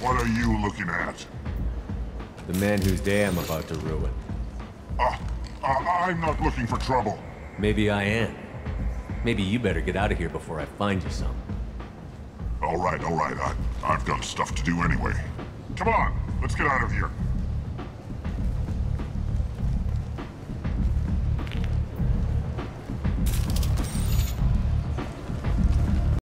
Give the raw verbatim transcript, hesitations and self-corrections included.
What are you looking at? The man whose day I'm about to ruin. Uh, uh, I'm not looking for trouble. Maybe I am. Maybe you better get out of here before I find you some. All right, all right. I, I've got stuff to do anyway. Come on, let's get out of here.